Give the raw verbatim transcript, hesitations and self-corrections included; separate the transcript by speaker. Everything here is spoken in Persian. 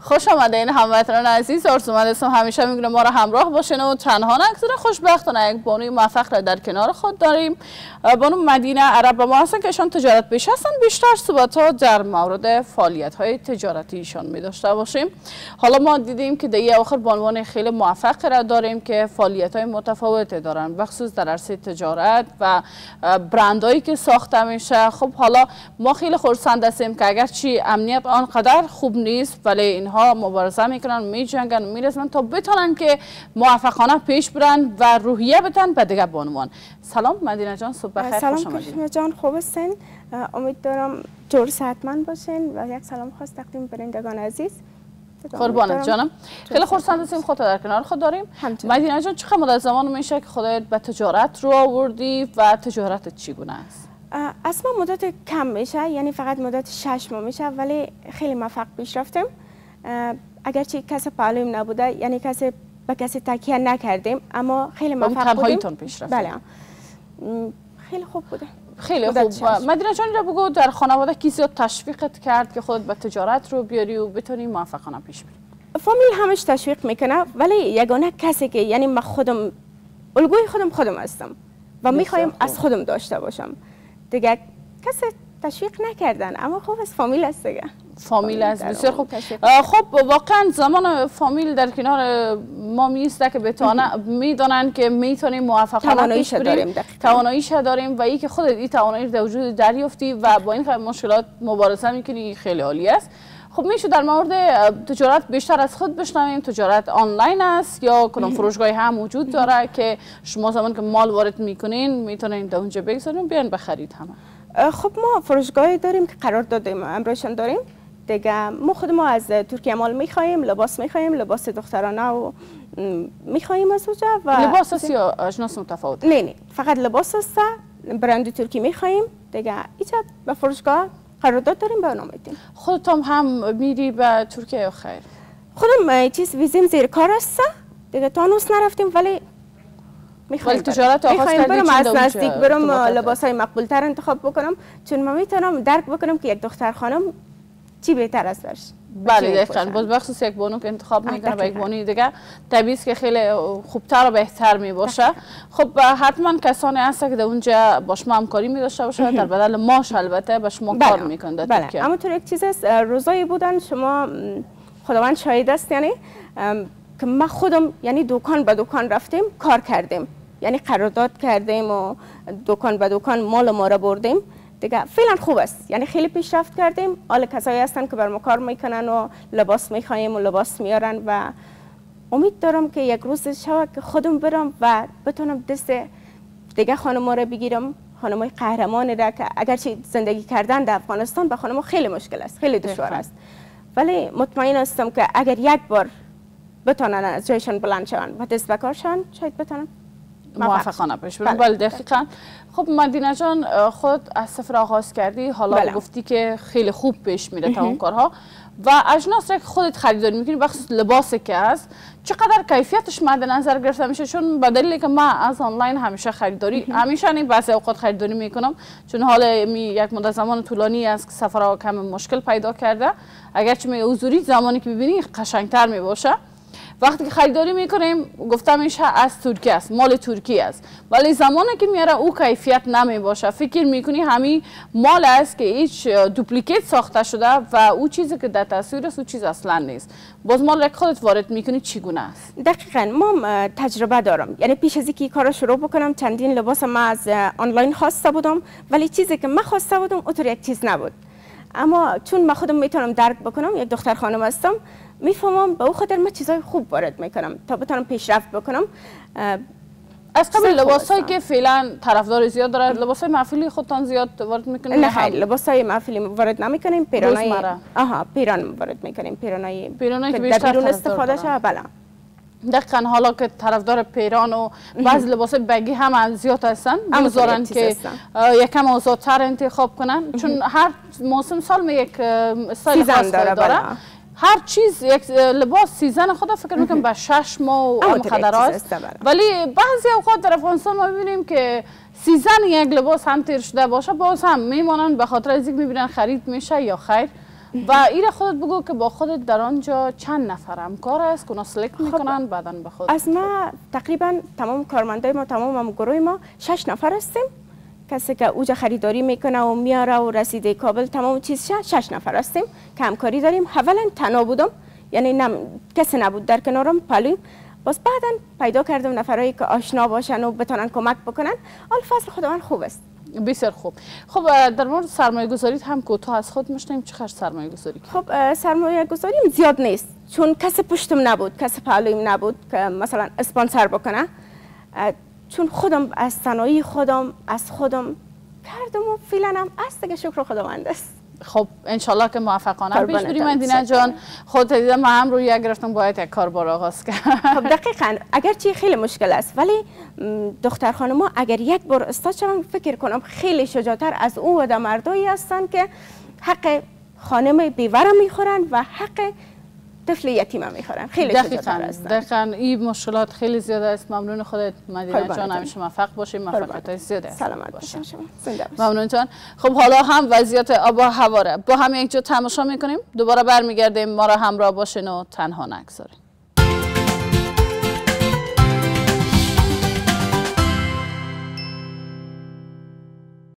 Speaker 1: خوش آمدین هموطنان عزیز. آرزومند هستم همیشه میگم ما را همراه باشین و تنها نگذارین. خوشبختانه یک بانوی موفق را در کنار خود داریم. بانو مدینه عرب با ما هستن که ایشان تجارت پیش هستن. بیشتر صحبت‌ها در مورد فعالیت‌های تجارتی ایشان می داشته باشیم. حالا ما دیدیم که در آخر بانوان خیلی موفق را داریم که فعالیت‌های متفاوتی دارن، بخصوص در عرصه تجارت و برندهایی که ساخته میشه. خب حالا ما خیلی خرسند هستیم که اگرچه امنیت آنقدر خوب نیست ولی اینها مبارزه میکنن، میجنگن، میرسن تا بتونن که موفقانه پیش برن و روحیه بدن به دیگه بانوان. سلام مدینه جان، صبح بخیر.
Speaker 2: سلام کرشمه جان، خوب هستین؟ امید دارم جور صحتمند باشین و یک سلام خاص تقدیم برندگان عزیز.
Speaker 1: قربانت جانم. خیلی خرسند هستیم خودت در کنار خود داریم. مدینه جان، چقدر مدت زمان میشه که خودت به تجارت رو آوردی و تجارت چگونه است؟
Speaker 2: اصلا مدت کم میشه، یعنی فقط مدت شش ماه میشه ولی خیلی موفق پیش رفتیم. اگرچه کسی پالویم نبوده، یعنی کسی به کسی تکیه نکردیم، اما خیلی موفق بودیم.
Speaker 1: تنهاییتون پیش رفتیم.
Speaker 2: بله. خیلی خوب بوده.
Speaker 1: خیلی خوب. مدینه جان را بگو، در خانواده کی زیاد تشویقت کرد که خودت به تجارت رو بیاری و بتونی موفقانه پیش بری؟
Speaker 2: فامیل همش تشویق میکنه ولی یگانه کسی که یعنی من خودم الگوی خودم خودم هستم و میخوایم از خودم داشته باشم. دیگه کسی تشویق نکردن، اما خوب از فامیل است دیگه.
Speaker 1: فامیل است، بسیار خوب. خب واقعا زمان فامیل در کنار ما میسته که بتونه میدونن که میتونیم موفقانه پیش بریم، تواناییش داریم و ای که خودت این توانایی در وجود دریافتی و با این مشکلات مبارزه میکنی، خیلی عالی است. خب میشه در مورد تجارت بیشتر از خود بشنویم. تجارت آنلاین است یا کدام فروشگاهی هم وجود داره که شما زمان که مال وارد میکنین میتونین در اونجا بگذارین بیان بخرید همه؟
Speaker 2: خب ما فروشگاهی داریم که قرار دادیم امروزشان داریم دیگه. ما خود ما از ترکیه مال میخوایم، لباس میخوایم، لباس دخترانه و میخوایم از اونجا. و
Speaker 1: لباس است یا اجناس متفاوت؟
Speaker 2: نه نه، فقط لباس است، برند ترکی میخوایم دیگه. اینجا به فروشگاه قرارداد داریم به نام میدیم.
Speaker 1: خودتون هم میری به ترکیه یا خیر؟
Speaker 2: خودم چیز ویزیم زیر کار است دیگه، تا هنوز نرفتیم ولی
Speaker 1: میخوایم تجارت آغاز کردیم.
Speaker 2: برم از نزدیک برم لباس های مقبول تر انتخاب بکنم، چون من میتونم درک بکنم که یک دختر خانم چی بهتر است برش.
Speaker 1: بله دقیقاً. باز بخصوص یک بانو که انتخاب میکنه و یک بانوی دیگه طبیعی است که خیلی خوبتر و بهتر می باشه. خب حتما کسانی هست که در اونجا با شما همکاری می داشته باشه در بدل ماش البته به شما کار میکنه در ترکیه.
Speaker 2: اما تو یک چیز است، روزایی بودن شما خداوند شاهد است، یعنی که ما خودم یعنی دکان به دکان رفتیم کار کردیم، یعنی قرارداد کردیم و دکان به دکان مال ما را بردیم دیگه. فعلا خوب است، یعنی خیلی پیشرفت کردیم. حالا کسایی هستن که بر ما کار میکنن و لباس میخوایم و لباس میارن و امید دارم که یک روز شود که خودم برم و بتونم دست دیگه خانم‌ها را بگیرم، خانم‌های قهرمان را که اگرچه زندگی کردن در افغانستان به خانم‌ها خیلی مشکل است، خیلی دشوار است، ولی مطمئن هستم که اگر یک بار بتونن از جایشان بلند شوند و دست به کار شوند شاید بتونن
Speaker 1: موفقانه پیش بریم. بله دقیقاً. خب مدینه جان، خود از صفر آغاز کردی، حالا بله. گفتی که خیلی خوب پیش میره تا اون کارها و اجناس را که خودت خریداری میکنی، بخصوص لباسی که هست چقدر کیفیتش مد نظر گرفته میشه؟ چون به دلیلی که من از آنلاین همیشه خریداری همیشه نه بعضی اوقات خریداری میکنم، چون حالا می یک مدت زمان طولانی است که سفرها کم مشکل پیدا کرده، اگرچه می حضوری زمانی که ببینی قشنگتر می باشه. وقتی که خریداری میکنیم گفتم میشه از ترکیه است، مال ترکیه است، ولی زمانی که میاره او کیفیت نمی باشه، فکر میکنی همین مال است که هیچ دوپلیکیت ساخته شده و او چیزی که در تصویر است او چیز اصلا نیست. باز مال را خودت وارد میکنی چگونه است؟
Speaker 2: دقیقاً. ما تجربه دارم، یعنی پیش از اینکه کارو شروع بکنم چندین لباس ما از آنلاین خواسته بودم ولی چیزی که من خواسته بودم اونطور یک چیز نبود. اما چون من خودم میتونم درک بکنم، یک دختر خانم هستم، میفهمم به او خاطر من چیزای خوب وارد میکنم تا بتونم پیشرفت بکنم.
Speaker 1: از قبل لباسایی که فعلا طرفدار زیاد داره، لباسای محفلی خودتان زیاد وارد میکنید؟
Speaker 2: نه خیر، لباسای محفلی وارد نمیکنیم، پیرانای آها پیران وارد میکنیم، پیرانای
Speaker 1: پیرانایی که بیشتر
Speaker 2: بیرون استفاده شه. بله
Speaker 1: دقیقاً. حالا که طرفدار پیران و بعض لباس بگی هم زیاد هستن، میذارن که یکم آزادتر انتخاب کنن، چون هر موسم سال یک استایل خاص داره. هر چیز یک لباس سیزن خود فکر میکنم به شش ماه هم قدر است، ولی بعضی اوقات در افغانستان ما میبینیم که سیزن یک لباس هم تیر شده باشه باز هم میمانن به خاطر از اینکه میبینن خرید میشه یا خیر. و ایره خودت بگو که با خودت در آنجا چند نفر همکار است که اونا سلکت میکنن بعداً به خود؟
Speaker 2: از ما تقریبا تمام کارمندای ما، تمام هم گروه ما شش نفر هستیم. کسی که اوجا خریداری میکنه و میاره و رسیده کابل تمام چیز شش, شش نفر هستیم که همکاری داریم. اولا تنها بودم، یعنی نم... کسی نبود در کنارم پلویم. باز بعدا پیدا کردم نفرایی که آشنا باشن و بتونن کمک بکنن. آل فضل خداوند خوب است.
Speaker 1: بسیار خوب. خب در مورد سرمایه گذاریت هم کوتاه از خود میشنیم، چقدر سرمایه گذاری کردی؟
Speaker 2: خب سرمایه گذاریم زیاد نیست، چون کسی پشتم نبود، کسی پلویم نبود که مثلا اسپانسر بکنه. چون خودم از صنایع خودم از خودم کردم و فعلا هم است دیگه، شکر خداوند است.
Speaker 1: خب انشالله که موفقانه پیش بریم. مدینه جان خودت دیدم ما هم روی یک گرفتم باید یک کار بار آغاز کرد.
Speaker 2: خب دقیقاً اگرچه خیلی مشکل است ولی دختر خانما اگر یک بار استاد شون فکر کنم خیلی شجاعتر از اون و مردایی هستن که حق خانم بیوره میخورن و حق طفل یتیم میخورن. خیلی شجاعتر هستن.
Speaker 1: دقیقاً این مشکلات خیلی زیاده است. ممنون خودت مدینه جان، همیشه موفق باشیم، موفقیت زیاده است.
Speaker 2: سلامت باشین شما.
Speaker 1: ممنون جان. خب حالا هم وضعیت آب و هوا را با هم یک جا تماشا میکنیم، دوباره برمیگردیم، ما را همراه باشین و تنها نگذارین.